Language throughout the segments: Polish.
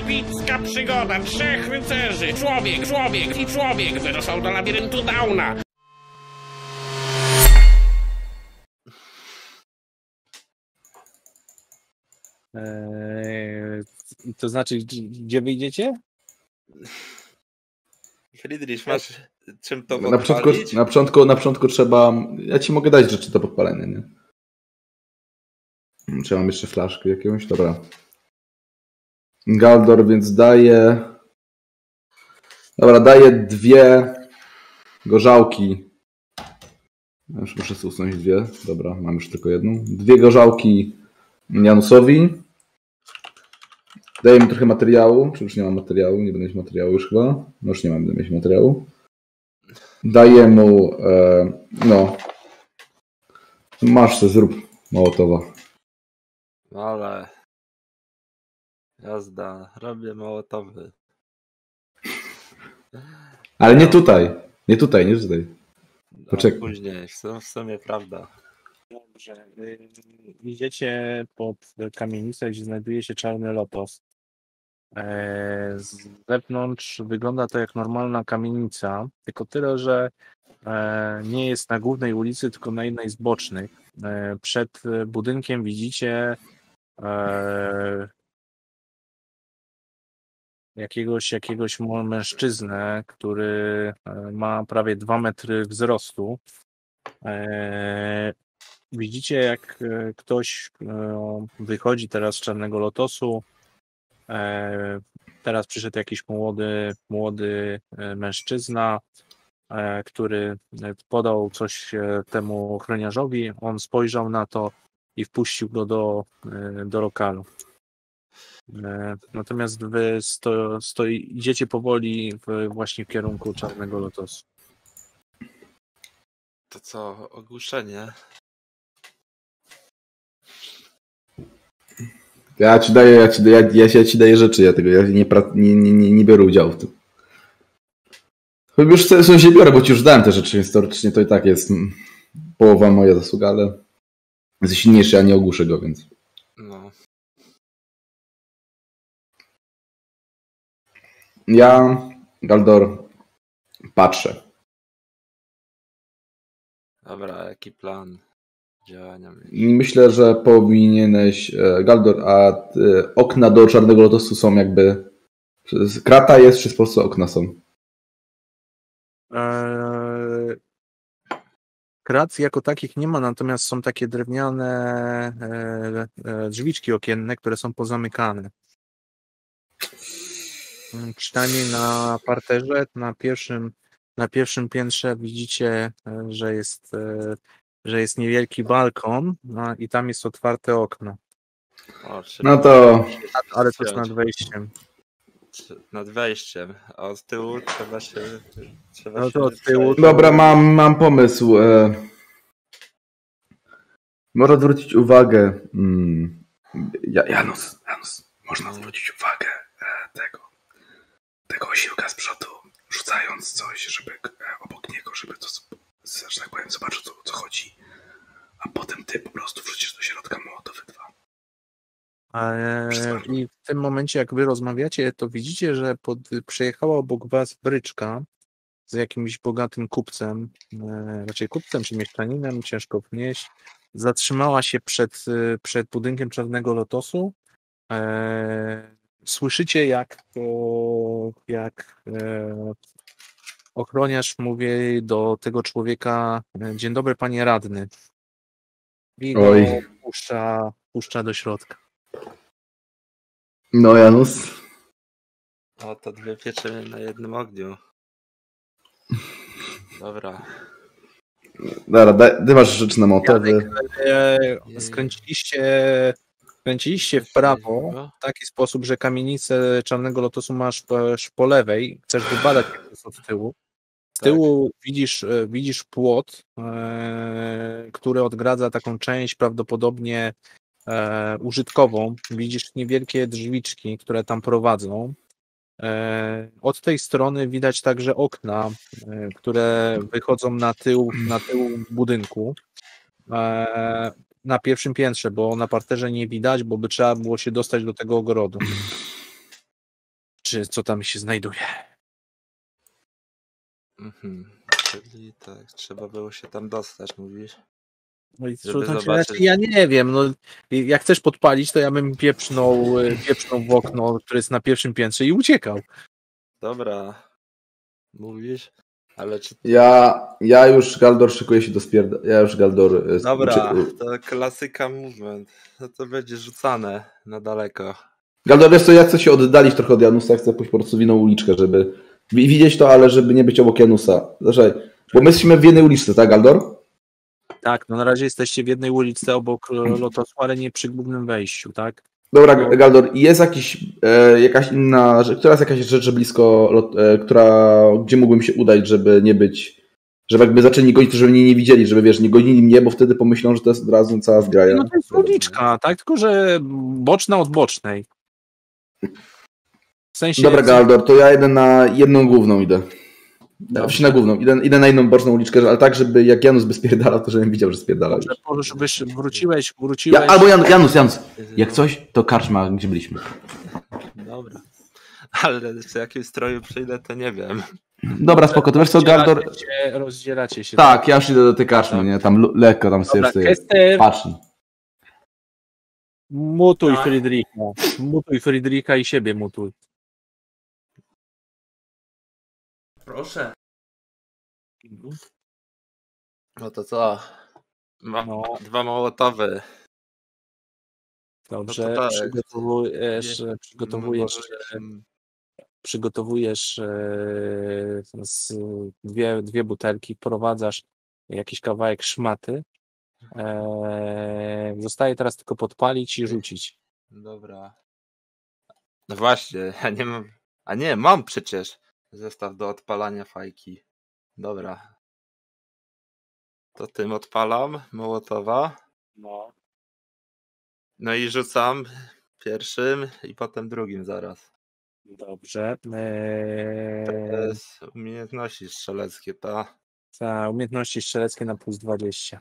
Epicka przygoda 3 rycerzy. Człowiek i człowiek wyruszał do labiryntu Downa. To znaczy, gdzie wyjdziecie? Friedrich, masz czym to podpalić? Na początku trzeba... Ja ci mogę dać rzeczy do podpalenia, nie? Czy mam jeszcze flaszkę jakąś? Dobra. Galdor, więc daje... Dobra, daję 2 gorzałki. Ja już muszę sobie usunąć 2. Dobra, mam już tylko jedną. 2 gorzałki Janusowi. Daję mu trochę materiału. Czy już nie mam materiału? Nie będę mieć materiału już chyba. No już nie mam, będę mieć materiału. Daję mu... no. Masz se, zrób Mołotowa. Ale... Jazda, robię Mołotowy. Ale nie tutaj. Nie tutaj. Poczekaj. Później, w sumie prawda. Dobrze. Idziecie pod kamienicę, gdzie znajduje się Czarny Lotos. Z zewnątrz wygląda to jak normalna kamienica, tylko tyle, że nie jest na głównej ulicy, tylko na jednej z bocznych. Przed budynkiem widzicie jakiegoś mężczyznę, który ma prawie 2 metry wzrostu. Widzicie, jak ktoś wychodzi teraz z Czarnego Lotosu. Teraz przyszedł jakiś młody mężczyzna, który podał coś temu ochroniarzowi. On spojrzał na to i wpuścił go do lokalu. Natomiast wy idziecie powoli właśnie w kierunku Czarnego Lotosu. To co, ogłuszenie? Ja ci daję rzeczy, ja nie biorę udziału w tym. Chyba już w się biorę, bo ci już dałem te rzeczy, więc teoretycznie to i tak jest połowa moja zasługa, ale jest silniejszy, a nie ogłuszę go, więc... No. Ja, Galdor, patrzę. Dobra, jaki plan działania? Myślę, że powinieneś, Galdor, a okna do Czarnego Lotosu są jakby... Krata jest, czy po prostu okna są? Krat jako takich nie ma, natomiast są takie drewniane drzwiczki okienne, które są pozamykane. Przynajmniej na parterze, na pierwszym piętrze widzicie, że jest niewielki balkon, i tam jest otwarte okno. No to... Ale to jest nad wejściem. Nad wejściem, a od tyłu trzeba się... No to od tyłu... Dobra, mam pomysł. Można zwrócić uwagę... Janus, można zwrócić uwagę tego osiłka z przodu, rzucając coś, żeby obok niego, żeby to, że tak powiem, zobaczył o co chodzi. A potem ty po prostu wrzucisz do środka Mołotowy 2. I w tym momencie, jak wy rozmawiacie, to widzicie, że przejechała obok was bryczka z jakimś bogatym kupcem, raczej kupcem czy mieszczaninem, ciężko wnieść. Zatrzymała się przed budynkiem Czarnego Lotosu. Słyszycie, jak ochroniarz mówi do tego człowieka: dzień dobry, panie radny. I go puszcza do środka. No, Janus. O, to 2 pieczenie na jednym ogniu. Dobra. Dobra, ty masz rzecz na Mołotowy. Skręciliście w prawo w taki sposób, że kamienicę Czarnego Lotosu masz po lewej. Chcesz wybadać od tyłu. Z tyłu widzisz płot, który odgradza taką część prawdopodobnie użytkową. Widzisz niewielkie drzwiczki, które tam prowadzą. Od tej strony widać także okna, które wychodzą na tył budynku. Na pierwszym piętrze, bo na parterze nie widać, bo by trzeba było się dostać do tego ogrodu. czy co tam się znajduje. Czyli tak, trzeba było się tam dostać, mówisz? No i Żeby znaczy, zobaczyć. ja nie wiem, no jak chcesz podpalić, to ja bym pieprznął w okno, które jest na pierwszym piętrze i uciekał. Dobra, mówisz? Ale czy... Ja już Galdor szykuję się do Ja już Galdor... Dobra, to klasyka movement. No to będzie rzucane na daleko. Galdor, wiesz co, ja chcę się oddalić trochę od Janusa, chcę pójść po prostu w inną uliczkę, żeby widzieć to, ale żeby nie być obok Janusa. Znaczy, bo my jesteśmy w jednej uliczce, tak Galdor? Tak, no na razie jesteście w jednej uliczce obok Lotosu, ale nie przy głównym wejściu, tak? Dobra, Galdor, jest jakaś inna, która jest jakaś rzecz blisko, gdzie mógłbym się udać, żeby nie być, żeby jakby zaczęli gonić, to żeby mnie nie widzieli, żeby wiesz, nie gonili mnie, bo wtedy pomyślą, że to jest od razu cała zgraja. No to jest uliczka, tak? Tylko, że boczna od bocznej. W sensie... Dobra, Galdor, to ja idę na jedną główną idę. Znaczy na główną, idę na inną boczną uliczkę, ale tak, żeby jak Janus by spierdalał, to żebym widział, że spierdala. Żebyś wróciłeś... Albo Janus, jak coś, to karczma, gdzie byliśmy. Dobra. Ale w jakim stroju przyjdę, to nie wiem. Dobra, spoko, to wiesz co, Galdor... Rozdzielacie się. Tak, ja już idę do tej karczmy, nie? Tam lekko tam sobie patrz. Mutuj Friedricha i siebie mutuj. Proszę. No to co? Mam dwa mołotowy. Dobrze, no tak. przygotowujesz dwie butelki, wprowadzasz jakiś kawałek szmaty. Zostaje teraz tylko podpalić i rzucić. Dobra. No właśnie, ja nie mam... A nie, mam przecież zestaw do odpalania fajki. Dobra. To tym odpalam Mołotowa. No i rzucam pierwszym i potem drugim zaraz. Dobrze. To jest umiejętności strzeleckie, ta. Za umiejętności strzeleckie na plus 20.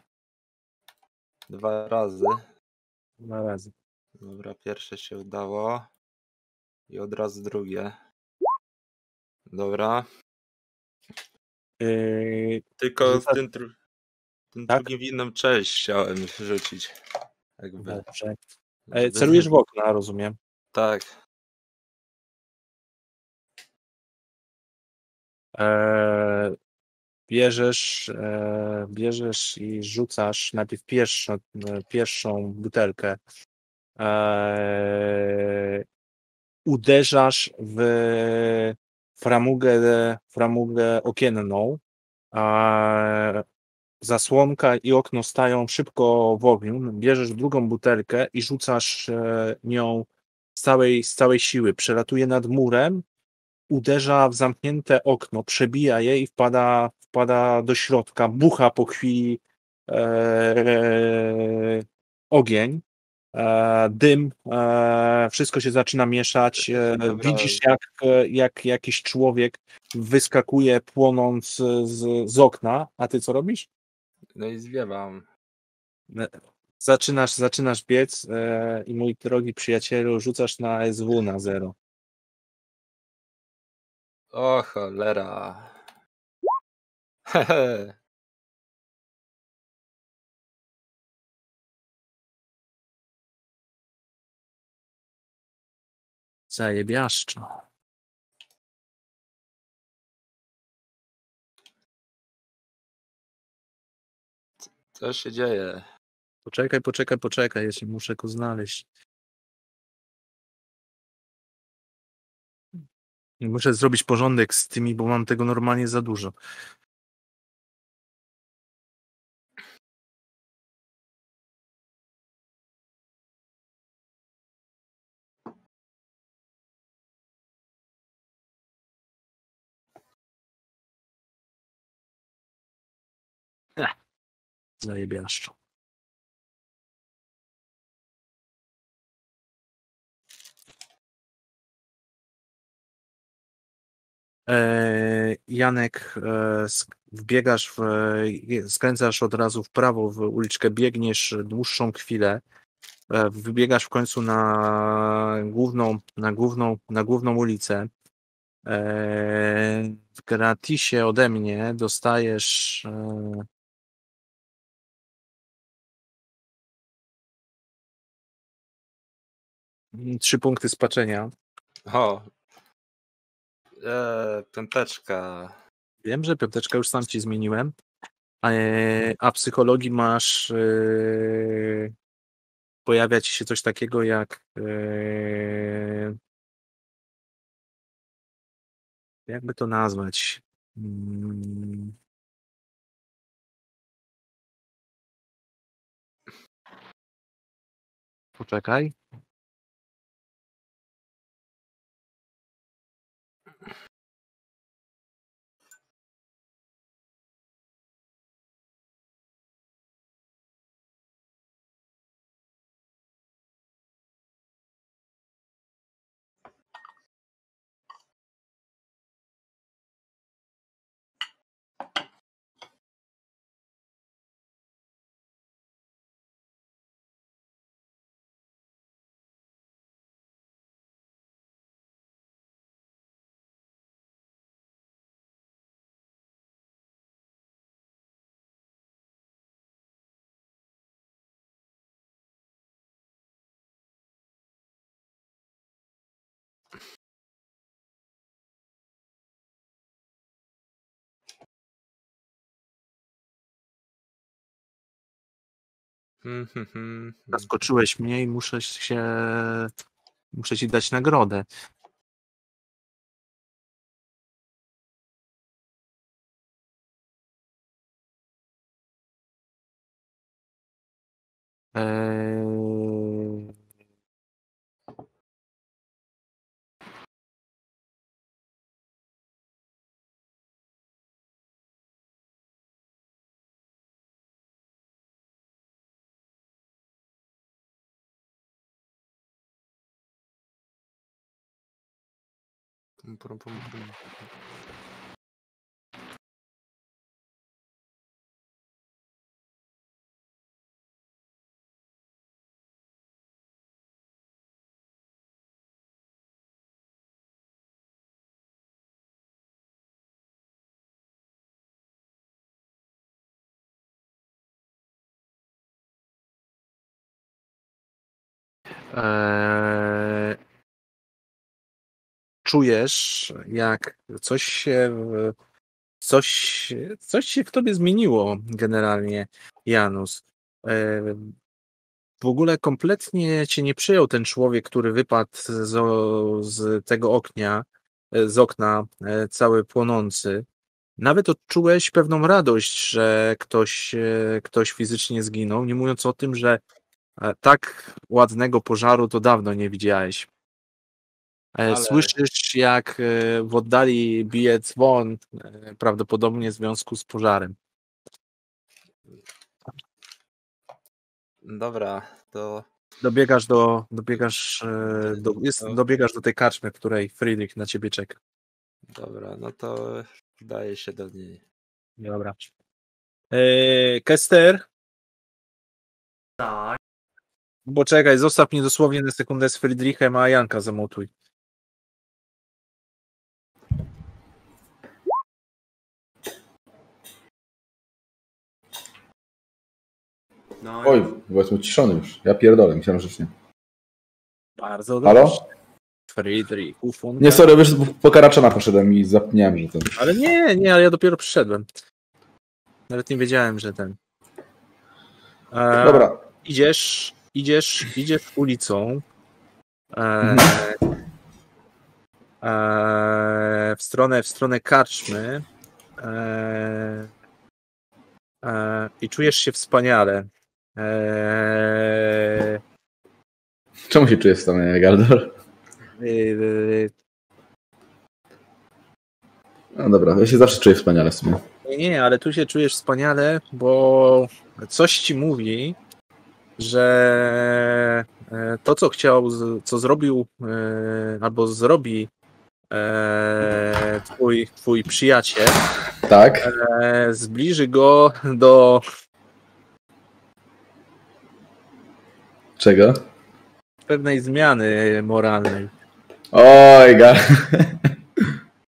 2 razy. 2 razy. Dobra, pierwsze się udało. I od razu drugie. Dobra. Tylko w tym drugim w inną część chciałem rzucić. Jakby. Dobrze. Celujesz w okna, rozumiem. Tak. Bierzesz i rzucasz najpierw pierwszą butelkę. Uderzasz w framugę okienną. Zasłonka i okno stają szybko w ogniu. Bierzesz drugą butelkę i rzucasz nią z całej siły. Przelatuje nad murem, uderza w zamknięte okno, przebija je i wpada do środka. Bucha po chwili ogień, dym, wszystko się zaczyna mieszać. Widzisz, jak jakiś człowiek wyskakuje płonąc z okna. A ty co robisz? No i zwiewam. Zaczynasz biec i mój drogi przyjacielu, rzucasz na SW na 0. O cholera. Zajebiaszczo. Co się dzieje? Poczekaj, jeszcze muszę go znaleźć. Muszę zrobić porządek z tymi, bo mam tego normalnie za dużo. Zajebiaszczo. Janek, wbiegasz, skręcasz od razu w prawo w uliczkę, biegniesz dłuższą chwilę, wybiegasz w końcu na główną ulicę. W gratisie ode mnie dostajesz 3 punkty spaczenia. O. Piąteczka. Wiem, że piąteczka już sam ci zmieniłem. A psychologii masz pojawia ci się coś takiego jak jakby to nazwać? Poczekaj. Zaskoczyłeś mnie i muszę ci dać nagrodę. Czujesz, jak coś się w tobie zmieniło generalnie, Janus. W ogóle kompletnie cię nie przyjął ten człowiek, który wypadł z tego z okna, cały płonący. Nawet odczułeś pewną radość, że ktoś fizycznie zginął, nie mówiąc o tym, że tak ładnego pożaru to dawno nie widziałeś. Słyszysz, jak w oddali bije dzwon, prawdopodobnie w związku z pożarem. Dobra, to... Dobiegasz do tej karczmy, w której Friedrich na ciebie czeka. Dobra, no to daję się do niej. Dobra. Kester? Tak. Bo czekaj, zostaw mnie dosłownie na sekundę z Friedrichem, a Janka zamontuj. No, Oj, byłeś uciszony już. Ja pierdolę, myślałem, że nie. Bardzo dobrze. Halo? Friedrich, ufunka. Nie, sorry, wiesz, po Karaczana poszedłem i zapomniałem, że ten... Ale nie, ale ja dopiero przyszedłem. Nawet nie wiedziałem, że ten... Dobra. Idziesz ulicą w stronę karczmy i czujesz się wspaniale. Czemu się czujesz wspaniale, Galdor? No dobra, ja się zawsze czuję wspaniale w sumie. Nie, ale tu się czujesz wspaniale, bo coś ci mówi, że to, co zrobił albo zrobi twój przyjaciel, Tak? zbliży go do... Czego? pewnej zmiany moralnej. Oj,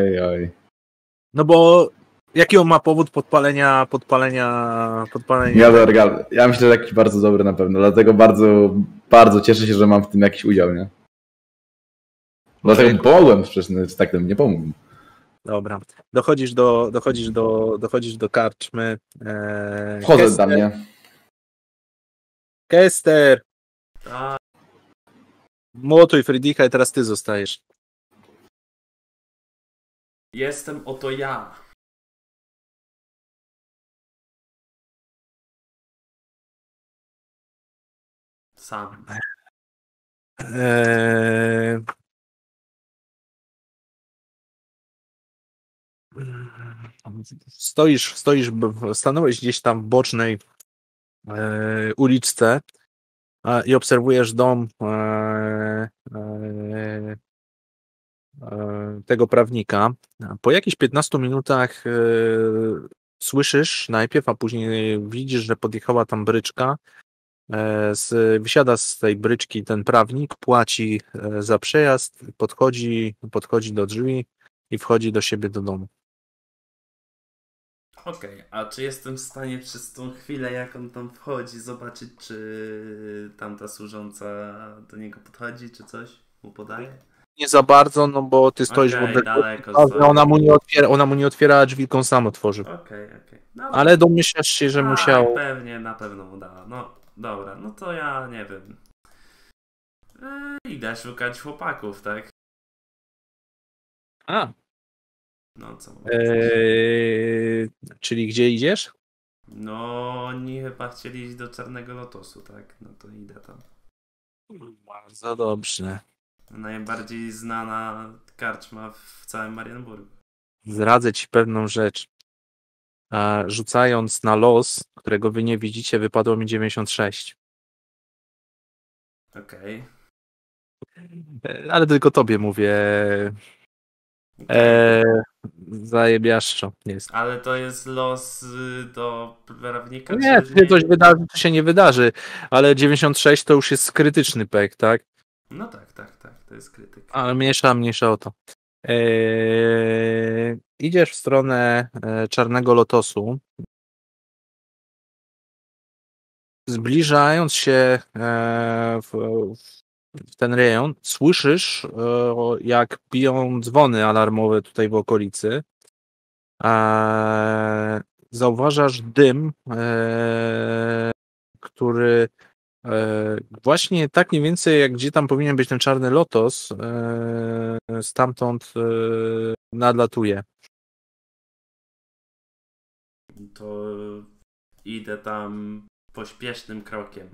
oj. No bo jaki on ma powód podpalenia? Ja myślę, że jakiś bardzo dobry na pewno, dlatego bardzo, bardzo cieszę się, że mam w tym jakiś udział, nie? Dlatego mu pomogłem, przecież tak bym nie pomógł. Dobra. Dochodzisz do karczmy. Wchodzę tam, nie? Kester! Tak. Młotuj Friedricha i teraz ty zostajesz. Jestem oto ja. Sam. Stanąłeś gdzieś tam w bocznej uliczce i obserwujesz dom tego prawnika. Po jakichś 15 minutach słyszysz najpierw, a później widzisz, że podjechała tam bryczka. Wysiada z tej bryczki ten prawnik, płaci za przejazd, podchodzi do drzwi i wchodzi do siebie do domu. Okej, a czy jestem w stanie przez tą chwilę, jak on tam wchodzi, zobaczyć, czy tamta służąca do niego podchodzi, czy coś mu podaje? Nie za bardzo, no bo ty stoisz w Okej, odległości, daleko stoję. ona mu nie otwiera drzwi, tylko on sam otworzy. Okej. Dobra. Ale domyślasz się, że Tak, musiał... pewnie, na pewno mu dała. No, dobra, no to ja nie wiem. Idę szukać chłopaków, tak? A, No co? czyli gdzie idziesz? No, oni chyba chcieli iść do Czarnego Lotosu, tak? No to idę tam. Bardzo dobrze. Najbardziej znana karczma w całym Marienburgu. Zdradzę ci pewną rzecz. Rzucając na los, którego wy nie widzicie, wypadło mi 96. Okej. Ale tylko tobie mówię. Zajebiaszczo jest. Ale to jest los do prawnika? Nie, czy czy się coś wydarzy, czy się nie wydarzy, ale 96 to już jest krytyczny pek, tak? No tak, to jest krytyk. Ale mniejsza o to. Idziesz w stronę Czarnego Lotosu. Zbliżając się w ten rejon, słyszysz, jak biją dzwony alarmowe tutaj w okolicy. Zauważasz dym, który właśnie tak mniej więcej jak gdzie tam powinien być ten Czarny Lotos, stamtąd nadlatuje. To idę tam pośpiesznym krokiem.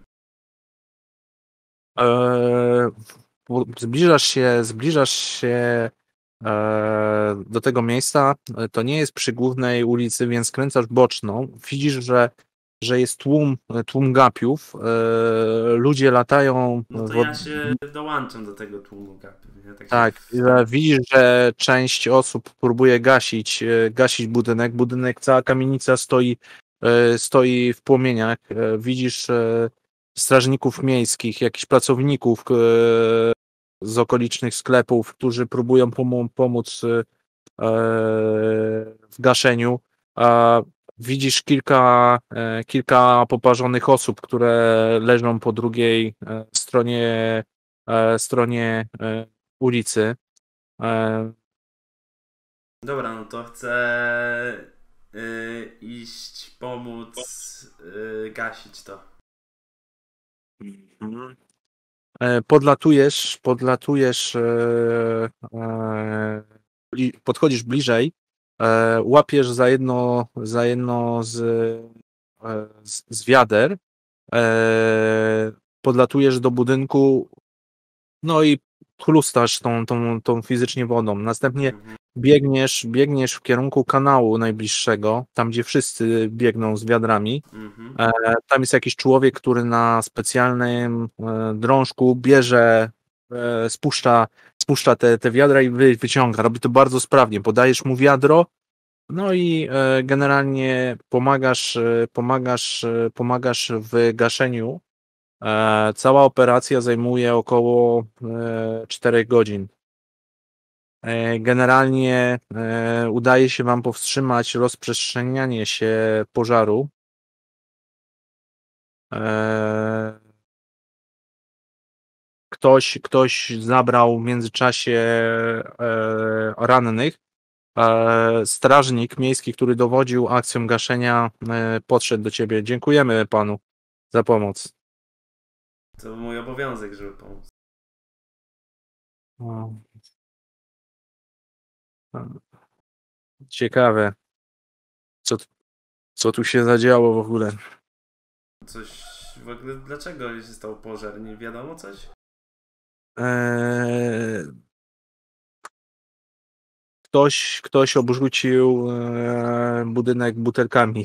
Zbliżasz się do tego miejsca. To nie jest przy głównej ulicy, więc skręcasz boczną. Widzisz, że jest tłum gapiów. Ludzie latają. No to ja się dołączam do tego tłumu gapiów. Tak, widzisz, że część osób próbuje gasić budynek. Cała kamienica stoi w płomieniach. Widzisz strażników miejskich, jakichś pracowników z okolicznych sklepów, którzy próbują pomóc w gaszeniu. Widzisz kilka poparzonych osób, które leżą po drugiej stronie ulicy. Dobra, no to chcę iść pomóc gasić to. Podchodzisz bliżej, łapiesz za jedno z wiader, podlatujesz do budynku, no i chlustasz tą fizycznie wodą. Następnie biegniesz w kierunku kanału najbliższego, tam gdzie wszyscy biegną z wiadrami. Tam jest jakiś człowiek, który na specjalnym drążku bierze, spuszcza te wiadra i wyciąga. Robi to bardzo sprawnie. Podajesz mu wiadro, no i generalnie pomagasz w gaszeniu. Cała operacja zajmuje około 4 godzin. Generalnie udaje się wam powstrzymać rozprzestrzenianie się pożaru. Ktoś zabrał w międzyczasie rannych. Strażnik miejski, który dowodził akcją gaszenia, podszedł do ciebie. Dziękujemy panu za pomoc. To mój obowiązek, żeby pomóc. O. Ciekawe, co tu się zadziało w ogóle. Coś w ogóle, dlaczego się stał pożar? Nie wiadomo coś? Ktoś obrzucił budynek butelkami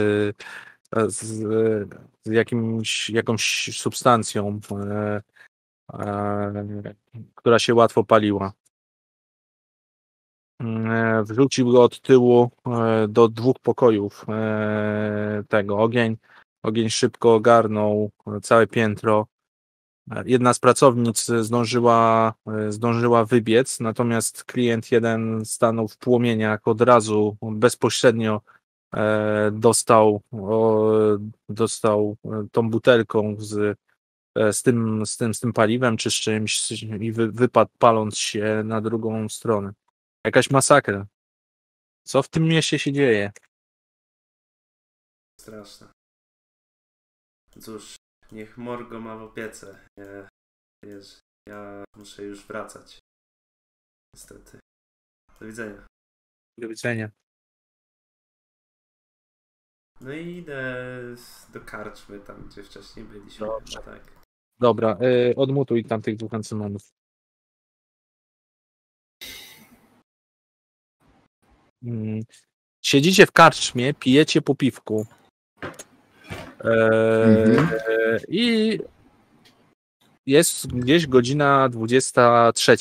z jakąś substancją, która się łatwo paliła. Wrzucił go od tyłu do 2 pokojów tego. Ogień szybko ogarnął całe piętro. Jedna z pracownic zdążyła wybiec, natomiast klient jeden stanął w płomieniach, od razu bezpośrednio dostał tą butelką z tym paliwem czy z czymś i wypadł, paląc się na drugą stronę. Jakaś masakra. Co w tym mieście się dzieje? Straszne. Cóż, niech Morgo ma w opiece. Wiesz, ja muszę już wracać. Niestety. Do widzenia. Do widzenia. No i idę do karczmy, tam gdzie wcześniej byliśmy. Dobrze. Tak. Dobra, odmutuj tam tych 2 ancymonów. Siedzicie w karczmie, pijecie po piwku. I jest gdzieś godzina 23,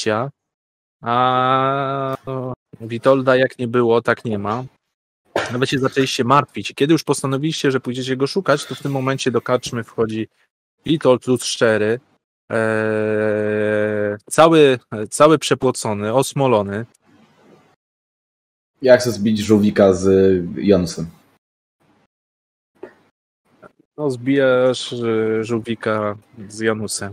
a Witolda jak nie było, tak nie ma. Nawet się zaczęliście martwić. Kiedy już postanowiliście, że pójdziecie go szukać, to w tym momencie do karczmy wchodzi Witold plus 4. Cały przepłocony, osmolony. Ja chcę zbić żółwika z Jonusem. No, zbijasz żółwika z Janusem.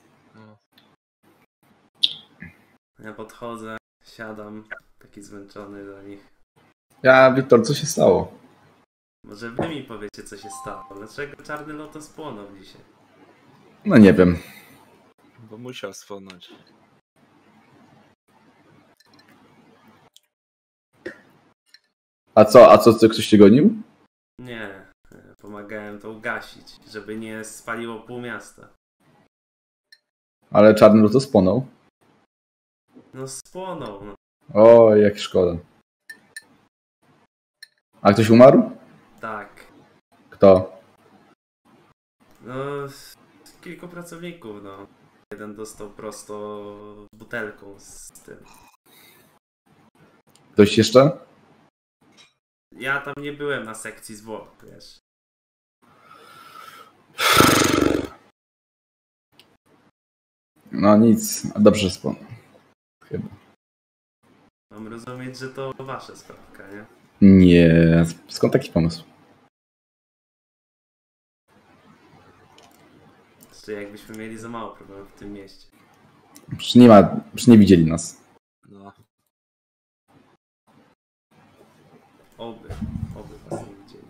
Ja podchodzę, siadam, taki zmęczony do nich. Wiktor, co się stało? Może wy mi powiecie, co się stało. Dlaczego Czarny Lotos spłonął dzisiaj? No nie wiem. Bo musiał spłonąć. A co, ktoś cię gonił? Nie, pomagałem to ugasić, żeby nie spaliło pół miasta. Ale Czarny Lotos spłonął. No spłonął, no. O, jak szkoda. A ktoś umarł? Tak. Kto? No, kilku pracowników, no. Jeden dostał prosto butelką z tym. Ktoś jeszcze? Ja tam nie byłem na sekcji zwłok, wiesz. No nic, dobrze że spłonął. Chyba. Mam rozumieć, że to wasza sprawka, nie? Nie, skąd taki pomysł? Czy jakbyśmy mieli za mało problemów w tym mieście. Przecież nie widzieli nas. No. Oby was nie widzieli.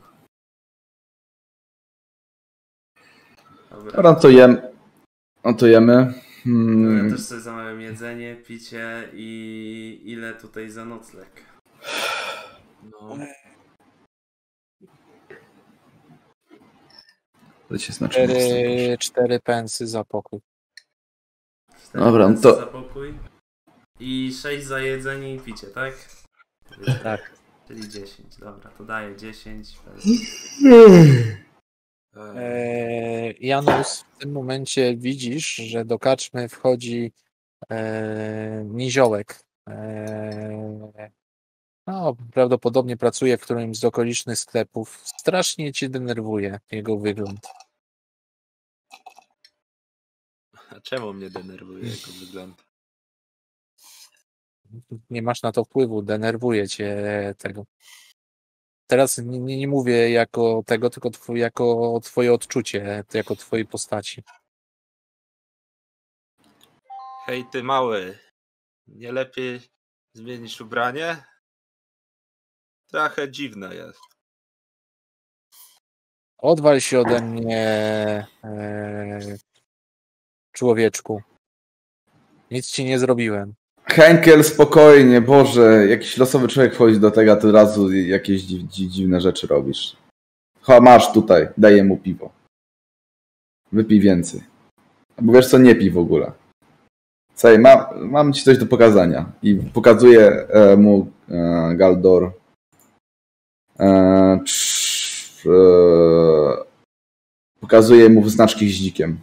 Dobra. Dobra, to jemy. No ja też sobie zamawiam jedzenie, picie i ile tutaj za nocleg. No. To się znaczy. 4 pensy za pokój. 4 Dobra, no pensy to- za pokój i 6 za jedzenie i picie, tak? Tak. Czyli 10. Dobra, to daję 10. Janus, w tym momencie widzisz, że do karczmy wchodzi niziołek. No, prawdopodobnie pracuje w którymś z okolicznych sklepów. Strasznie cię denerwuje jego wygląd. A czemu mnie denerwuje jego wygląd? nie masz na to wpływu, denerwuje cię tego. Teraz nie mówię jako tego, tylko jako twoje odczucie, jako twojej postaci. Hej, ty mały. Nie lepiej zmienić ubranie? Trochę dziwne jest. Odwal się ode mnie, człowieczku. Nic ci nie zrobiłem. Henkel, spokojnie, Boże, jakiś losowy człowiek wchodzi do tego, a ty od razu jakieś dziwne rzeczy robisz. Masz tutaj, daję mu piwo. Wypij więcej. Bo wiesz co, nie pij w ogóle. Słuchaj, mam ci coś do pokazania. I pokazuje mu Galdor pokazuje mu znaczki z dzikiem.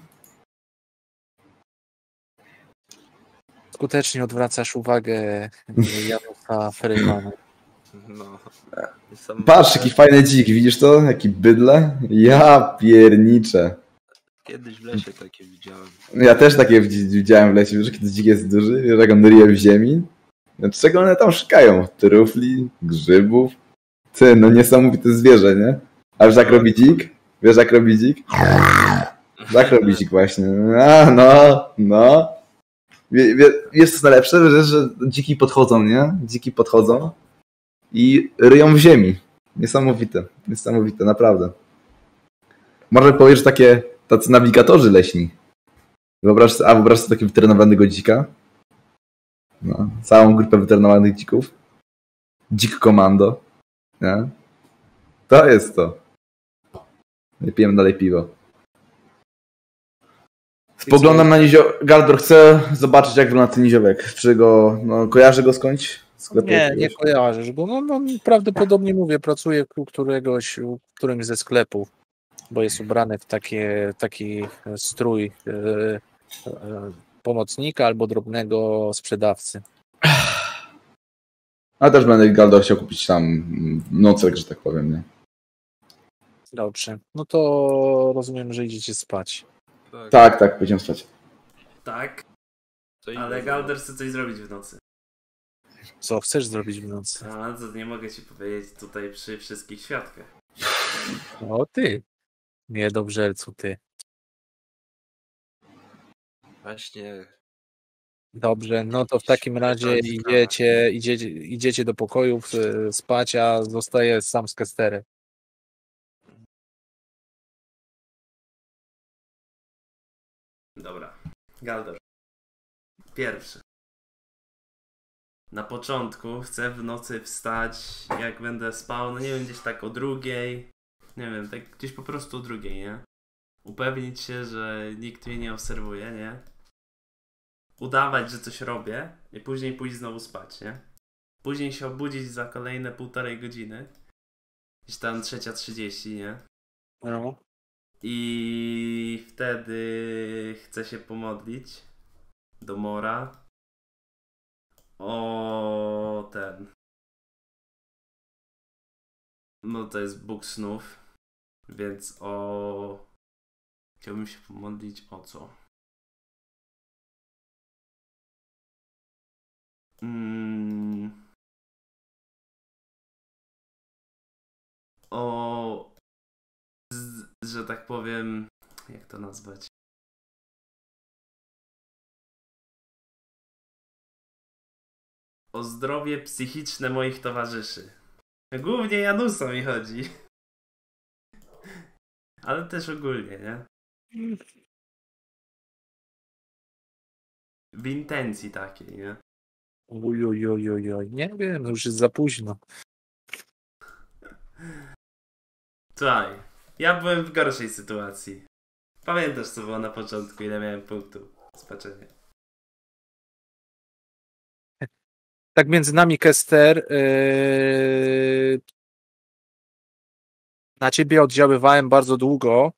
Skutecznie odwracasz uwagę Janusa Ferrymana. No. Patrz, jaki fajny dzik, widzisz to? Jaki bydle? Ja pierniczę. Kiedyś w lesie takie widziałem. Ja też takie widziałem w lesie, wiesz, kiedy dzik jest duży, wiesz, jak on ryje w ziemi. Czego one tam szukają? Trufli, grzybów. Ty, no niesamowite zwierzę, nie? A wiesz jak robi dzik? Wiesz jak robi dzik? Tak robi dzik właśnie. A, no. Wiesz co jest najlepsze? Że dziki podchodzą, nie? Dziki podchodzą i ryją w ziemi. Niesamowite, naprawdę. Może powiesz, że tacy nawigatorzy leśni. Wyobraź sobie takiego wytrenowanego dzika? No, całą grupę wytrenowanych dzików. Dzik komando. Nie? To jest to. I pijemy dalej piwo. Spoglądam na Galdor, chcę zobaczyć, jak wygląda ten niziołek. Czy go, kojarzy go skądś? Nie kojarzysz go. No, prawdopodobnie pracuje u którymś ze sklepów, bo jest ubrany w taki strój pomocnika albo drobnego sprzedawcy. A też będę Galdor chciał kupić tam nocleg, że tak powiem, nie? Dobrze. No to rozumiem, że idziecie spać. Tak, pójdziemy spać. Tak, ale Galdor chce coś zrobić w nocy. Co chcesz zrobić w nocy? A, to nie mogę ci powiedzieć tutaj przy wszystkich świadkach. O ty, niedobrzercu ty. Właśnie. Dobrze, no to w takim razie idziecie do pokojów spać, a zostaje sam z Kesterem. Dobra, Galdor. Pierwszy. Na początku chcę w nocy wstać, jak będę spał, no nie wiem, gdzieś tak o 2:00, nie wiem, tak gdzieś po prostu o 2:00, nie? Upewnić się, że nikt mnie nie obserwuje, nie? Udawać, że coś robię i później pójść znowu spać, nie? Później się obudzić za kolejne 1,5 godziny. Gdzieś tam 3:30, nie? No. I wtedy chcę się pomodlić do Mora o ten. No to jest Bóg snów, więc chciałbym się pomodlić o co? Że tak powiem, jak to nazwać? O zdrowie psychiczne moich towarzyszy. Głównie Janusa mi chodzi. Ale też ogólnie, nie? W intencji takiej, nie? Oj, nie wiem, już jest za późno. Słuchaj, ja byłem w gorszej sytuacji. Pamiętasz, co było na początku, ile miałem punktów spaczenia? Tak między nami, Kester, na ciebie oddziaływałem bardzo długo,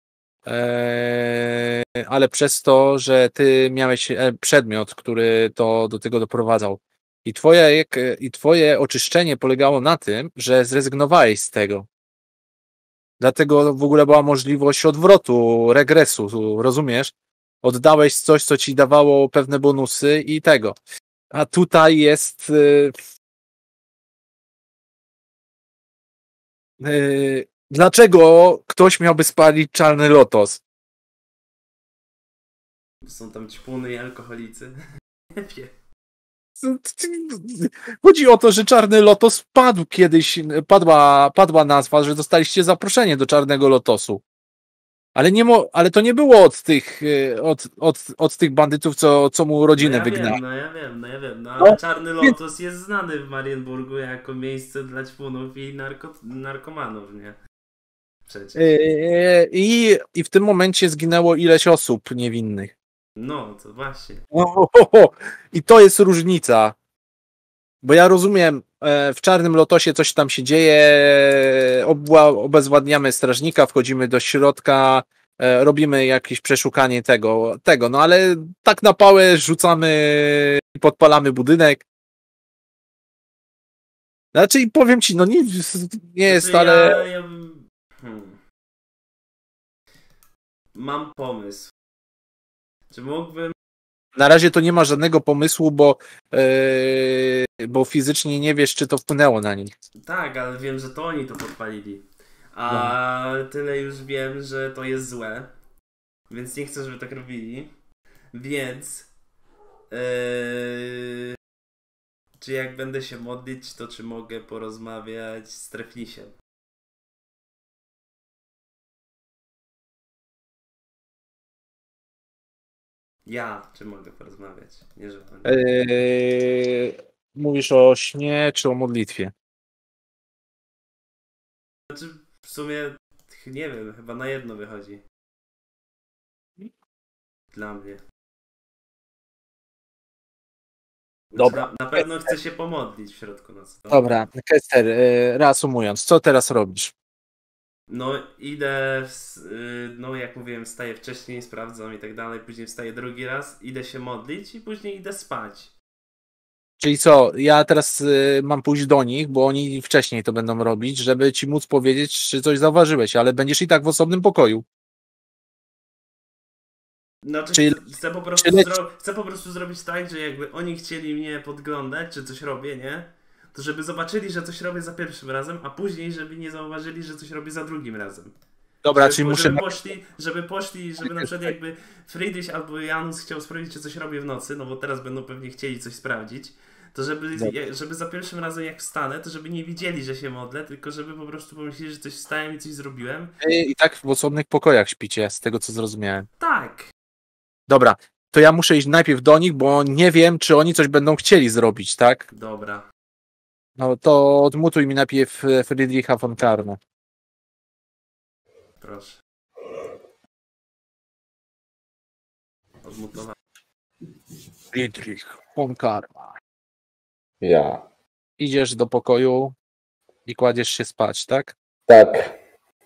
ale przez to, że ty miałeś przedmiot, który to do tego doprowadzał. I twoje oczyszczenie polegało na tym, że zrezygnowałeś z tego. Dlatego w ogóle była możliwość odwrotu, regresu, rozumiesz? Oddałeś coś, co ci dawało pewne bonusy i tego. A tutaj jest dlaczego ktoś miałby spalić czarny lotos? Są tam ćpuny i alkoholicy. Nie wiem. Chodzi o to, że czarny lotos padł kiedyś, padła nazwa, że dostaliście zaproszenie do czarnego lotosu. Ale to nie było od tych, od tych bandytów, co mu rodzinę wygnali. No ja wiem. No ale Czarny Lotos jest znany w Marienburgu jako miejsce dla ćpunów i narkomanów, nie? Przecież. I w tym momencie zginęło ileś osób niewinnych. No, to właśnie. I to jest różnica. Bo ja rozumiem, w Czarnym Lotosie coś tam się dzieje, obezwładniamy strażnika, wchodzimy do środka, robimy jakieś przeszukanie tego, no ale tak na pałę rzucamy i podpalamy budynek. Znaczy powiem ci, no nie jest, ale... Mam pomysł. Czy mógłbym... Na razie to nie ma żadnego pomysłu, bo fizycznie nie wiesz, czy to wpłynęło na nich. Tak, ale wiem, że to oni to podpalili. A tyle już wiem, że to jest złe. Więc nie chcę, żeby tak robili. Więc... czy jak będę się modlić, to czy mogę porozmawiać z Trefnisiem? Ja, czy mogę porozmawiać? Nie, że oni. Mówisz o śnie, czy o modlitwie? Znaczy, w sumie, nie wiem, chyba na jedno wychodzi. Dla mnie. Dobra. Na pewno chcę się pomodlić w środku nocy. Dobra, Kester, reasumując, co teraz robisz? No idę, no jak mówiłem, wstaję wcześniej, sprawdzam i tak dalej, później wstaję drugi raz, idę się modlić i później idę spać. Czyli co, ja teraz mam pójść do nich, bo oni wcześniej to będą robić, żeby ci móc powiedzieć, czy coś zauważyłeś, ale będziesz i tak w osobnym pokoju. Znaczy, chcę po prostu zrobić tak, że jakby oni chcieli mnie podglądać, czy coś robię, nie? To żeby zobaczyli, że coś robię za pierwszym razem, a później, żeby nie zauważyli, że coś robię za drugim razem. Dobra, czyli muszę... Żeby na przykład jakby Friedrich albo Janus chciał sprawdzić, czy coś robię w nocy, no bo teraz będą pewnie chcieli coś sprawdzić, to żeby za pierwszym razem jak wstanę, to żeby nie widzieli, że się modlę, tylko żeby po prostu pomyśleli, że coś wstałem i coś zrobiłem. I tak w osobnych pokojach śpicie, z tego co zrozumiałem. Tak. Dobra, to ja muszę iść najpierw do nich, bo nie wiem, czy oni coś będą chcieli zrobić, tak? Dobra. No to odmutuj mi najpierw Friedricha von Karma. Proszę. Odmutowałem. Friedrich von Karma. Ja. Idziesz do pokoju i kładziesz się spać, tak? Tak.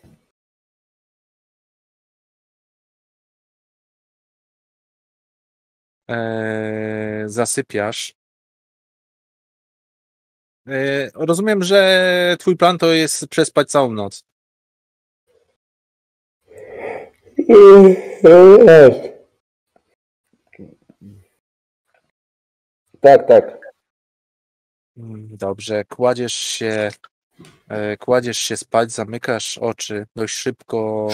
Zasypiasz. Rozumiem, że twój plan to jest przespać całą noc. Tak. Dobrze, kładziesz się spać, zamykasz oczy dość szybko,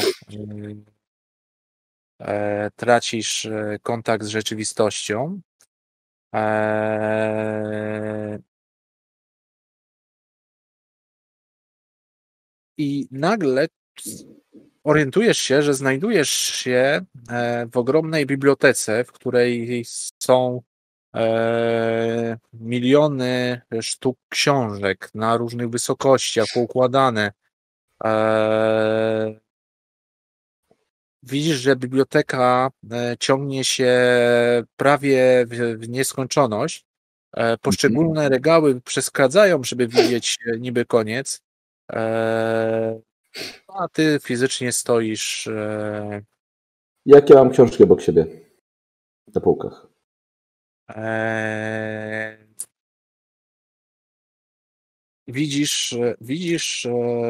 tracisz kontakt z rzeczywistością. I nagle orientujesz się, że znajdujesz się w ogromnej bibliotece, w której są miliony sztuk książek na różnych wysokościach, poukładane. Widzisz, że biblioteka ciągnie się prawie w nieskończoność. Poszczególne regały przeskradzają, żeby widzieć niby koniec. A ty fizycznie stoisz. Jakie mam książki obok siebie? Na półkach. Widzisz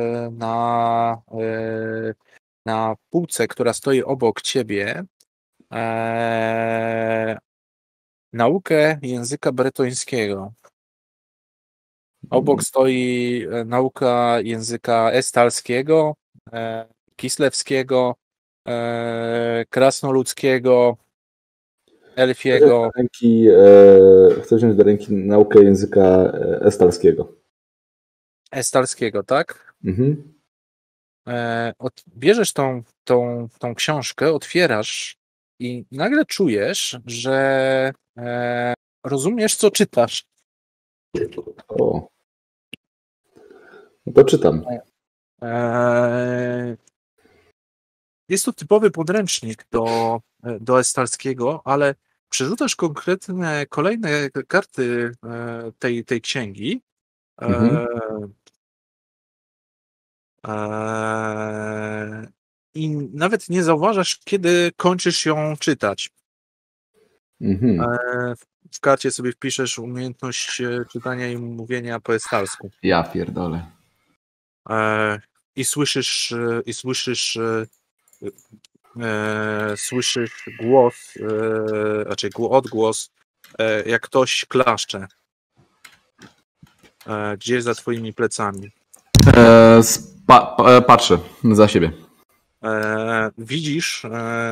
na półce, która stoi obok ciebie, naukę języka bretońskiego. Obok stoi nauka języka estalskiego, kislewskiego, krasnoludzkiego, elfiego. Chcę wziąć do ręki naukę języka estalskiego. Estalskiego, tak? Mhm. Bierzesz tą książkę, otwierasz i nagle czujesz, że rozumiesz, co czytasz. O. No to czytam. Jest to typowy podręcznik do estalskiego, ale przerzucasz konkretne, kolejne karty tej księgi. Mhm. I nawet nie zauważasz, kiedy kończysz ją czytać. Mhm. W karcie sobie wpiszesz umiejętność czytania i mówienia po estalsku. Ja pierdolę. I słyszysz głos, raczej odgłos, jak ktoś klaszcze. Gdzieś za twoimi plecami. Patrzę za siebie. Widzisz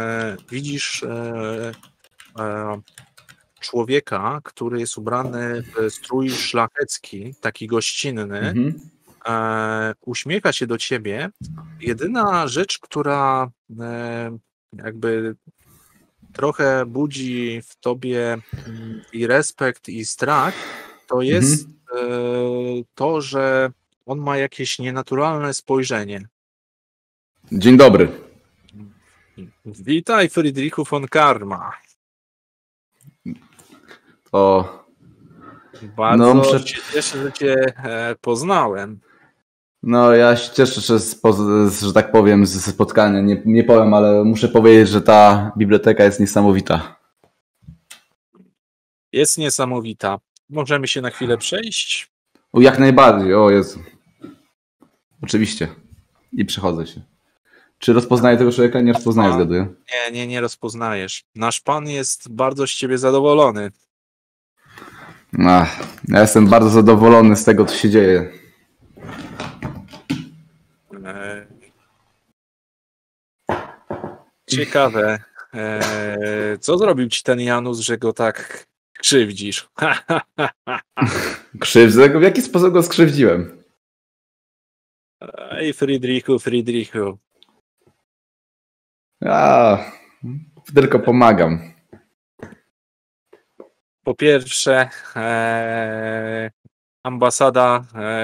człowieka, który jest ubrany w strój szlachecki, taki gościnny. Mhm. Uśmiecha się do ciebie. Jedyna rzecz, która jakby trochę budzi w tobie i respekt, i strach, to jest to, że on ma jakieś nienaturalne spojrzenie. Dzień dobry. Witaj, Friedrichu von Karma. O. Bardzo się cieszę, że cię poznałem. No, ja się cieszę, że tak powiem, ze spotkania. Nie powiem, ale muszę powiedzieć, że ta biblioteka jest niesamowita. Jest niesamowita. Możemy się na chwilę przejść? Jak najbardziej, o Jezu. Oczywiście. I przechodzę się. Czy rozpoznaję tego człowieka? Nie rozpoznaję, zgaduję. Nie rozpoznajesz. Nasz pan jest bardzo z ciebie zadowolony. Ja jestem bardzo zadowolony z tego, co się dzieje. Ciekawe. Co zrobił ci ten Janus, że go tak krzywdzisz? Krzywdzę go? W jaki sposób go skrzywdziłem? Ej, Friedrichu. Ja tylko pomagam. Po pierwsze, ambasada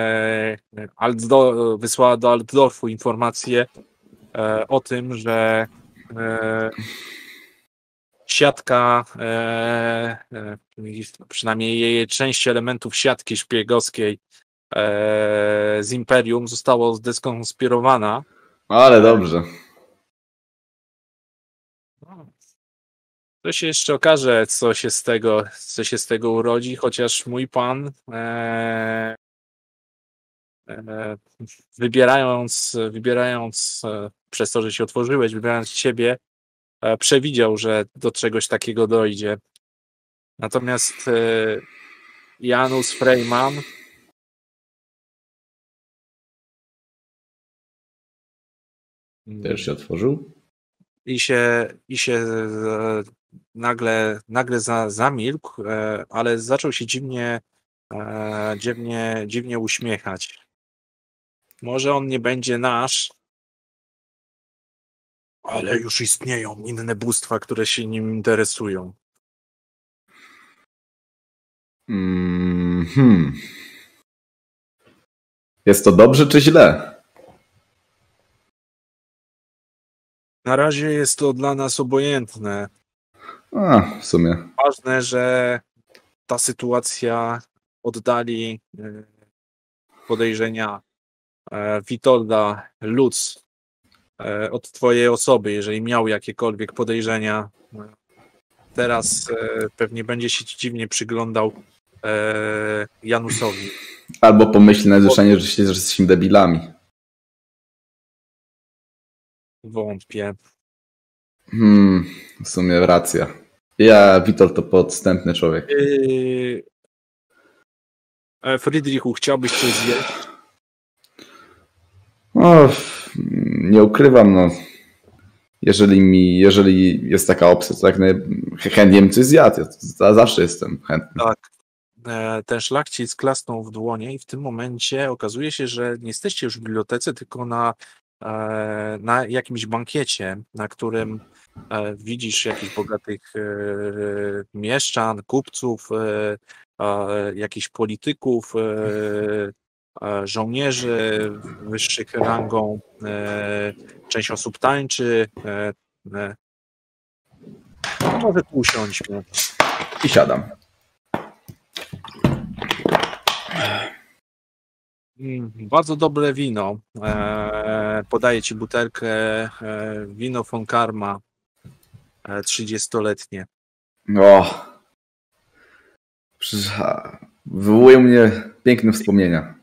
wysłała do Altdorfu informację o tym, że siatka, przynajmniej jej część elementów siatki szpiegowskiej z Imperium zostało zdeskonspirowana. Ale dobrze. To się jeszcze okaże, co się z tego urodzi, chociaż mój pan wybierając przez to, że się otworzyłeś, wybierając ciebie, przewidział, że do czegoś takiego dojdzie. Natomiast Janus Freyman Też się otworzył? i się nagle zamilkł, ale zaczął się dziwnie uśmiechać. Może on nie będzie nasz, ale już istnieją inne bóstwa, które się nim interesują. Jest to dobrze czy źle? Na razie jest to dla nas obojętne. W sumie. Ważne, że ta sytuacja oddali podejrzenia Witolda Lutz od twojej osoby, jeżeli miał jakiekolwiek podejrzenia. Teraz pewnie będzie się dziwnie przyglądał Janusowi. Albo pomyśli najzwyczajniej, że jesteśmy debilami. Wątpię. W sumie racja. Witold to podstępny człowiek. Friedrichu, chciałbyś coś zjeść? No, nie ukrywam, no. Jeżeli jest taka opcja, to chętnie bym coś zjadł. Ja zawsze jestem chętny. Tak. Ten szlachcic klasnął w dłonie i w tym momencie okazuje się, że nie jesteście już w bibliotece, tylko na jakimś bankiecie, na którym widzisz jakichś bogatych mieszczan, kupców, jakichś polityków, żołnierzy wyższych rangą, część osób tańczy. Może tu usiądźmy. I siadam. Bardzo dobre wino. Podaję ci butelkę wino von Karma 30-letnie. O, wywołuje mnie piękne wspomnienia.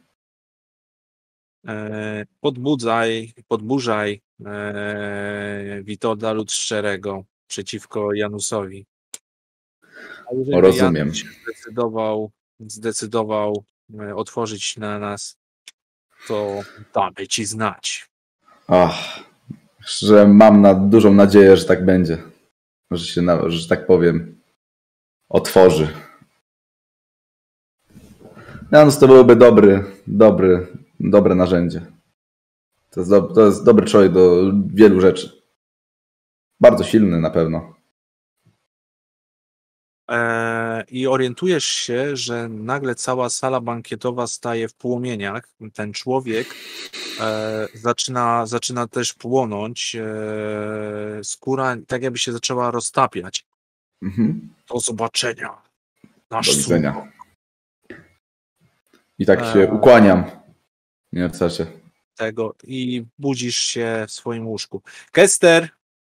Podburzaj Witolda Ludszczerego przeciwko Janusowi. A jeżeli Rozumiem. Janus się zdecydował otworzyć na nas, to damy ci znać. Że mam dużą nadzieję, że tak będzie. Że tak powiem, otworzy. Janus to byłby dobre narzędzie. To jest dobry człowiek do wielu rzeczy. Bardzo silny na pewno. I orientujesz się, że nagle cała sala bankietowa staje w płomieniach. Ten człowiek zaczyna też płonąć. Skóra tak jakby się zaczęła roztapiać. Mhm. Do zobaczenia. Do widzenia. I tak się ukłaniam. Nie w sensie. Tego i budzisz się w swoim łóżku. Kester!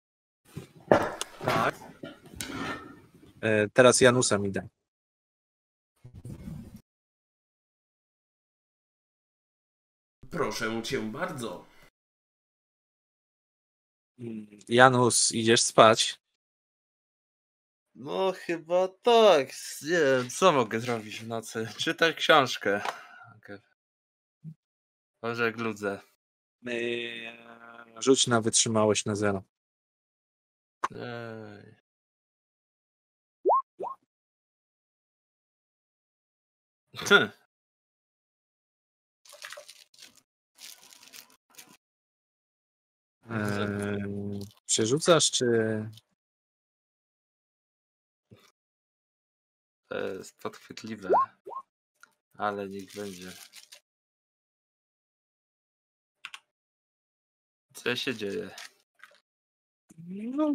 Tak. Teraz Janusa mi daj. Proszę cię bardzo. Janus, idziesz spać? No chyba tak. Nie wiem, co mogę zrobić w nocy? Czytać książkę. Może gludzę. Rzuć na wytrzymałość na 0. Ej. Przerzucasz, czy... To jest podchwytliwe. Ale niech będzie. Co się dzieje? No,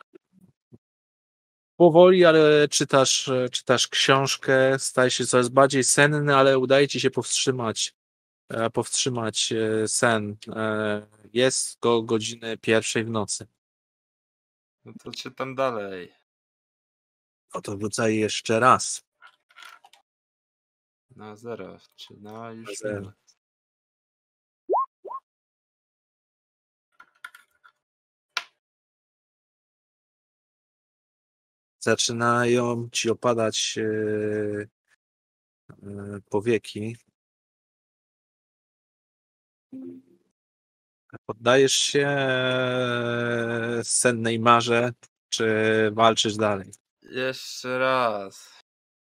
powoli, ale czytasz książkę, stajesz się coraz bardziej senny, ale udaje ci się powstrzymać sen. Jest go godziny 1 w nocy. No to czytam dalej. No to rzucaj jeszcze raz. Na 0. Czy na już 0. nie? Zaczynają ci opadać powieki. Poddajesz się sennej marze, czy walczysz dalej? Jeszcze raz.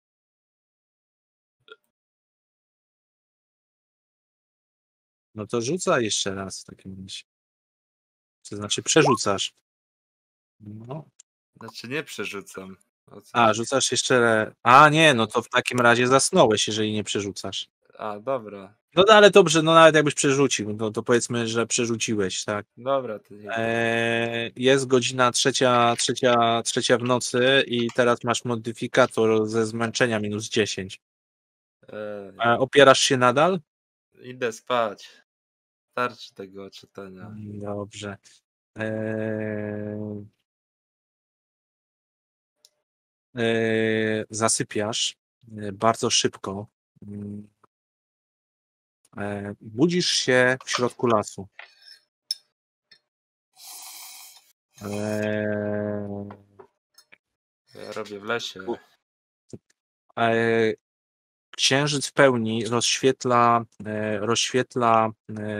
No to rzucaj jeszcze raz w takim razie. To znaczy przerzucasz. No. Znaczy nie przerzucam. Rzucasz jeszcze... nie, no to w takim razie zasnąłeś, jeżeli nie przerzucasz. Dobra. No ale dobrze, no nawet jakbyś przerzucił, no to powiedzmy, że przerzuciłeś, tak. Dobra, to nie. Jest godzina 3 w nocy i teraz masz modyfikator ze zmęczenia -10. Opierasz się nadal? Idę spać. Starczy tego czytania. Dobrze. Zasypiasz bardzo szybko. Budzisz się w środku lasu. Ja robię w lesie. E, Księżyc w pełni rozświetla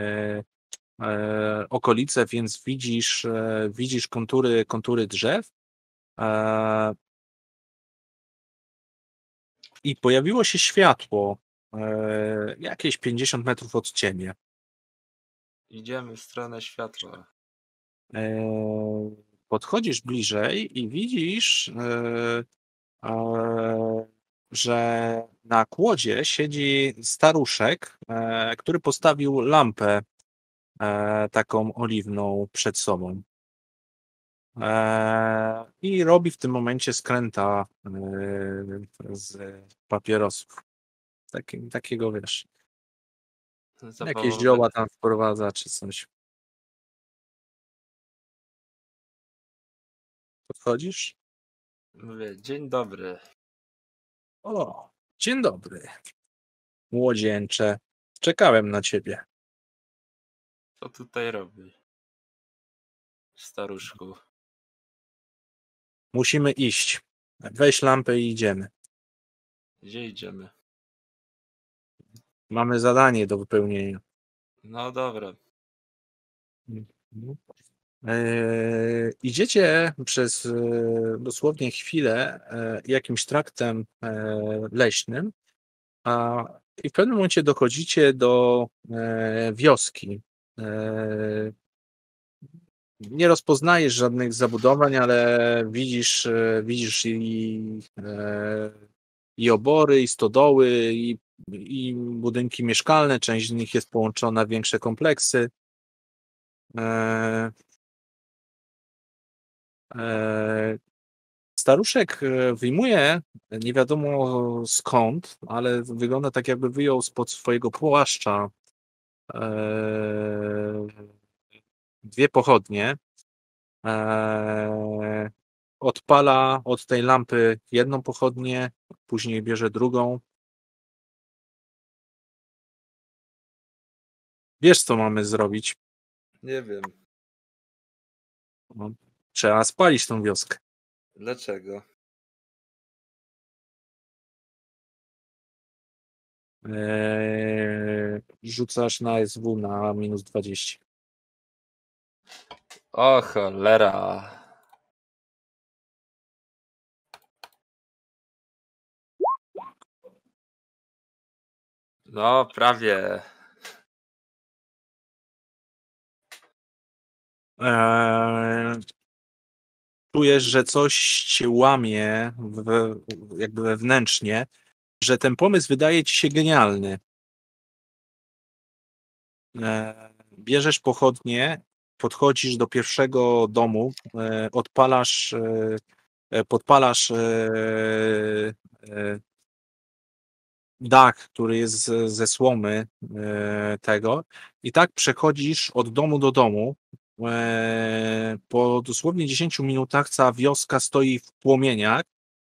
okolice, więc widzisz kontury drzew. I pojawiło się światło jakieś 50 metrów od ciebie. Idziemy w stronę światła. Podchodzisz bliżej i widzisz, że na kłodzie siedzi staruszek, który postawił lampę taką oliwną przed sobą. I robi w tym momencie skręta z papierosów. Takiego, wiesz, jakieś zioła tam wprowadza, czy coś. Podchodzisz? Mówię, dzień dobry. O, dzień dobry. Młodzieńcze. Czekałem na ciebie. Co tutaj robi? Staruszku. Musimy iść. Weź lampę i idziemy. Gdzie idziemy? Mamy zadanie do wypełnienia. No dobra. Idziecie przez dosłownie chwilę jakimś traktem leśnym i w pewnym momencie dochodzicie do wioski. Nie rozpoznajesz żadnych zabudowań, ale widzisz i obory, i stodoły, i budynki mieszkalne. Część z nich jest połączona w większe kompleksy. Staruszek wyjmuje, nie wiadomo skąd, ale wygląda tak, jakby wyjął spod swojego płaszcza dwie pochodnie. Odpala od tej lampy jedną pochodnię, później bierze drugą. Wiesz, co mamy zrobić? Nie wiem. No, trzeba spalić tą wioskę. Dlaczego? Rzucasz na SW na -20. O cholera. No, prawie. Czujesz, że coś cię łamie jakby wewnętrznie, że ten pomysł wydaje ci się genialny. Bierzesz pochodnie, podchodzisz do pierwszego domu, podpalasz dach, który jest ze słomy tego i tak przechodzisz od domu do domu. Po dosłownie 10 minutach cała wioska stoi w płomieniach.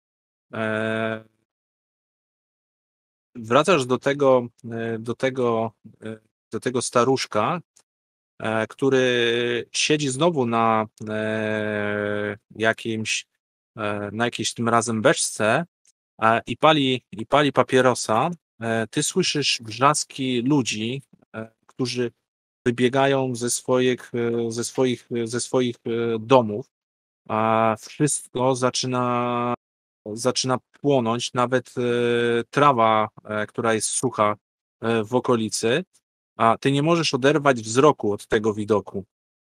Wracasz do tego staruszka, który siedzi znowu na jakiejś tym razem beczce i pali papierosa. Ty słyszysz wrzaski ludzi, którzy wybiegają ze swoich domów, a wszystko zaczyna płonąć, nawet trawa, która jest sucha w okolicy, a ty nie możesz oderwać wzroku od tego widoku.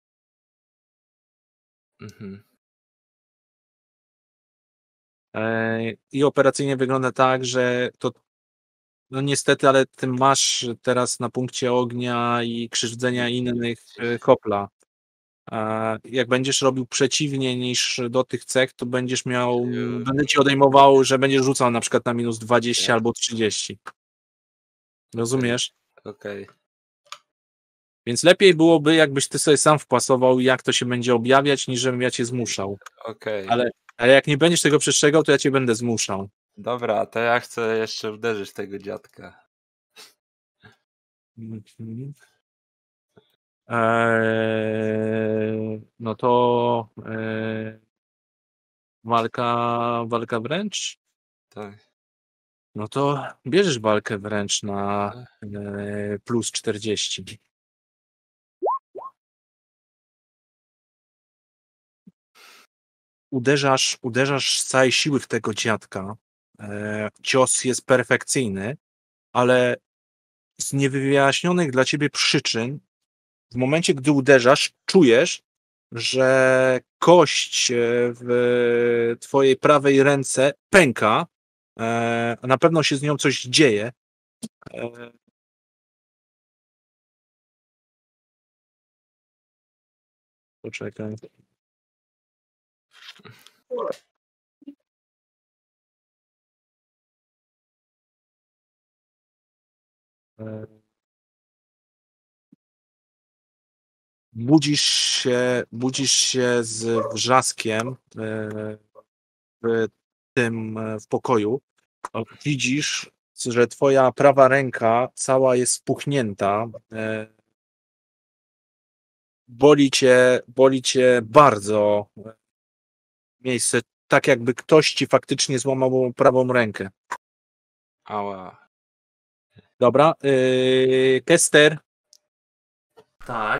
Mhm. I operacyjnie wygląda tak, że to no niestety, ale ty masz teraz na punkcie ognia i krzywdzenia innych kopla. Jak będziesz robił przeciwnie niż do tych cech, to będę ci odejmował, że będziesz rzucał na przykład na -20 albo 30. Rozumiesz? Okej. Więc lepiej byłoby, jakbyś ty sobie sam wpasował, jak to się będzie objawiać, niż żebym ja cię zmuszał. Okej. Ale jak nie będziesz tego przestrzegał, to ja cię będę zmuszał. Dobra, to ja chcę jeszcze uderzyć tego dziadka. Mhm. No to Walka wręcz? Tak. No to bierzesz walkę wręcz na plus 40. Uderzasz z całej siły w tego dziadka. Cios jest perfekcyjny, ale z niewyjaśnionych dla ciebie przyczyn w momencie, gdy uderzasz, czujesz, że kość w twojej prawej ręce pęka. Na pewno się z nią coś dzieje. Poczekaj. Budzisz się z wrzaskiem w pokoju. Widzisz, że twoja prawa ręka cała jest spuchnięta. Boli cię bardzo miejsce, tak jakby ktoś ci faktycznie złamał prawą rękę. Ała. Dobra, Kester. Tak.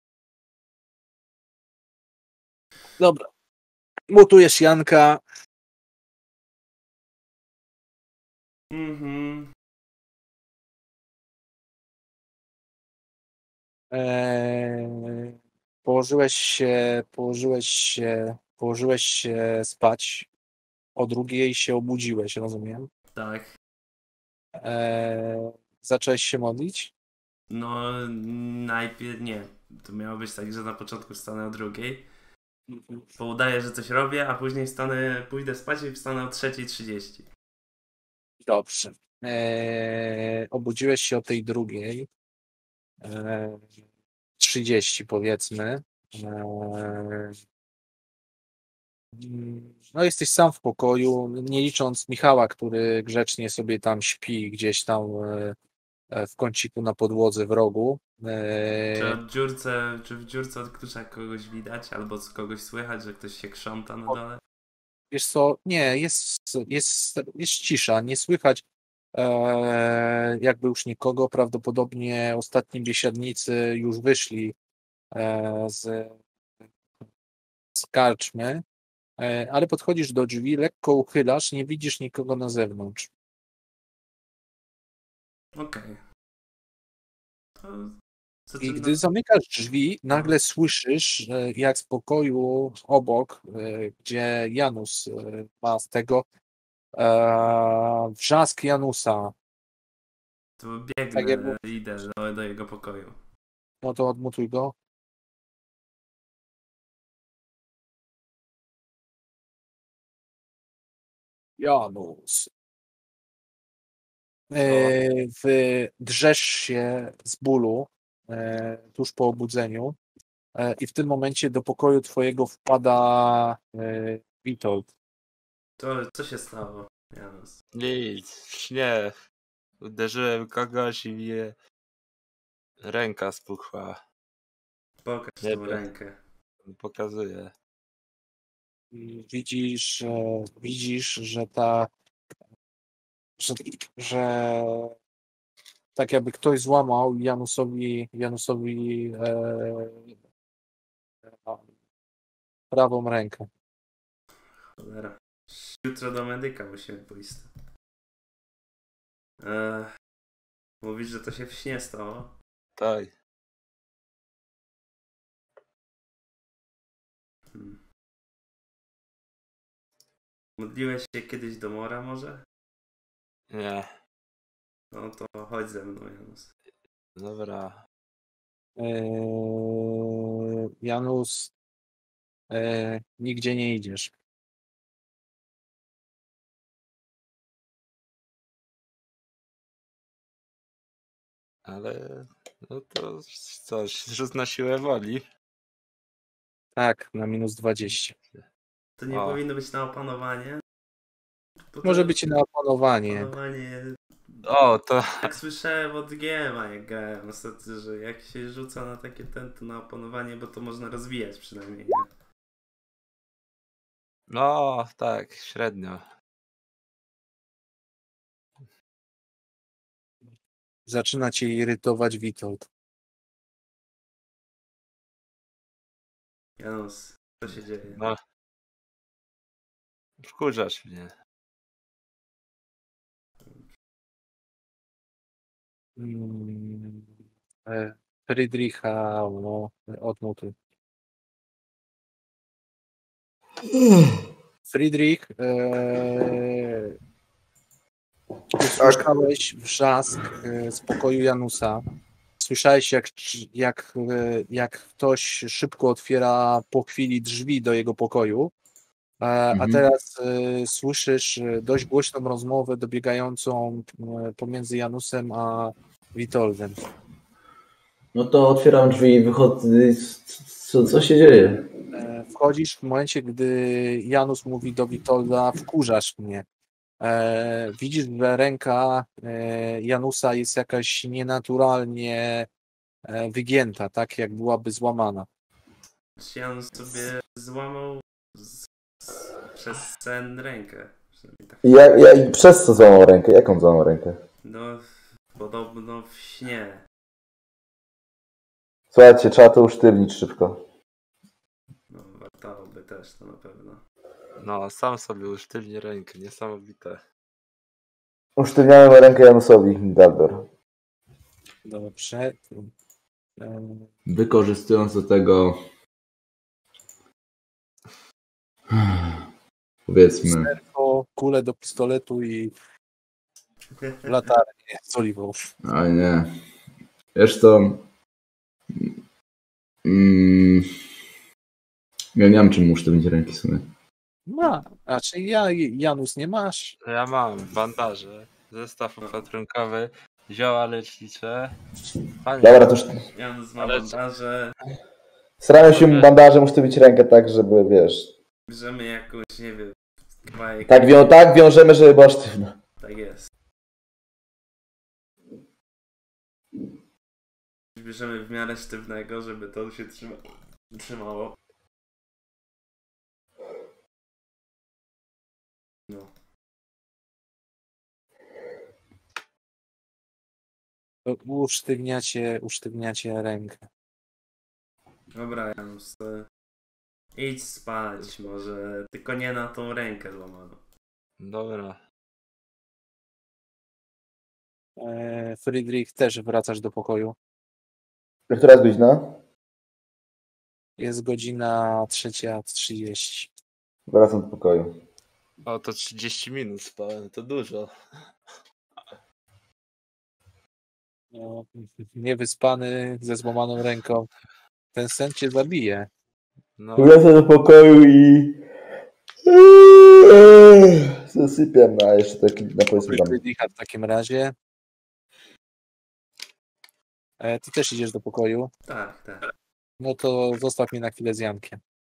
Dobra. Mutujesz Janka. Mhm. Położyłeś się spać. O 2:00 się obudziłeś, rozumiem. Tak. Zacząłeś się modlić? No, najpierw nie. To miało być tak, że na początku wstanę o 2:00. Poudaję, że coś robię, a później pójdę spać i wstanę o 3:30. Dobrze. Obudziłeś się o tej 2:30 powiedzmy. No jesteś sam w pokoju, nie licząc Michała, który grzecznie sobie tam śpi gdzieś tam w kąciku na podłodze w rogu. Czy w dziurce od klucza kogoś widać, albo z kogoś słychać, że ktoś się krząta na dole? Wiesz co, nie, jest cisza, nie słychać jakby już nikogo, prawdopodobnie ostatni biesiadnicy już wyszli z karczmy, ale podchodzisz do drzwi, lekko uchylasz, nie widzisz nikogo na zewnątrz. Okej. I gdy zamykasz drzwi, nagle słyszysz, jak z pokoju obok, gdzie Janus ma z tego wrzask Janusa. To biegnę, Tak jakby... idę do jego pokoju. No to odmutuj go. Janus. Drzesz się z bólu tuż po obudzeniu i w tym momencie do pokoju twojego wpada Witold. To co się stało, Janus? Nic, nie. Uderzyłem kogoś i mnie ręka spuchła. Pokaż Nie tą wiem. rękę. Pokazuję. Widzisz, że tak jakby ktoś złamał Janusowi prawą rękę. Cholera. Jutro do medyka musimy pójść. Mówisz, że to się w śnie stało? Tak. Modliłeś się kiedyś do Mora może? Nie. No to chodź ze mną, Janus. Dobra. Janus, nigdzie nie idziesz. Ale no to coś, rzut na siłę woli. Tak, na minus 20. To nie O. powinno być na opanowanie? Bo to Może być i na opanowanie. opanowanie... O, to Tak słyszałem od GM-a, jak grałem ostatnio, że jak się rzuca na takie to na opanowanie, bo to można rozwijać przynajmniej, nie? No, tak, średnio. Zaczyna cię irytować Witold. Janus, co się dzieje? No. Wkurzasz mnie. Friedricha, no, odmutuj. Friedrich, usłyszałeś wrzask z pokoju Janusa. Słyszałeś, jak ktoś szybko otwiera po chwili drzwi do jego pokoju, a teraz słyszysz dość głośną rozmowę dobiegającą pomiędzy Janusem a Witoldem. No to otwieram drzwi i wychodzę. Co się dzieje? Wchodzisz w momencie, gdy Janus mówi do Witolda: wkurzasz mnie. Widzisz, że ręka Janusa jest jakaś nienaturalnie wygięta, tak jak byłaby złamana. Czy Janus sobie złamał przez sen rękę? Tak. Ja przez co złamał rękę? Jaką złamał rękę? No, podobno w śnie. Słuchajcie, trzeba to usztywnić szybko. No, wartałoby też to na pewno. No, sam sobie usztywnię rękę, niesamowite. Usztywniałem rękę Janusowi, Dalber. Dobrze. Wykorzystując do tego, powiedzmy, Serko, kulę do pistoletu i latarnię z oliwą. ale nie. Wiesz co? Ja nie mam czym usztywnić ręki w sumie. A czy Janus nie masz? Ja mam bandaże, zestaw opatrunkowy, zioła lecznicze. Panie, Dobra, to już Janus ma Ale- bandaże, staramy się bandażem usztywić rękę tak, żeby, wiesz... bierzemy jakąś, nie wiem, kawałek. Tak wiążemy, żeby była sztywna. Tak jest. Bierzemy w miarę sztywnego, żeby to się trzymało. No. Usztywniacie rękę. Dobra, Janus, to idź spać może, tylko nie na tą rękę złamaną. dobra. Friedrich, też wracasz do pokoju. Która jest godzina? Jest godzina 3:30. Wracam do pokoju. O, to 30 minut spałem, to dużo. No, niewyspany, ze złamaną ręką. Ten sen cię zabije. No, Wracam do pokoju i... Zasypiam, a jeszcze taki na powiedzmy tam... Friedricha w takim razie. Ty też idziesz do pokoju. Tak, tak. No to zostaw mnie na chwilę z Jankiem.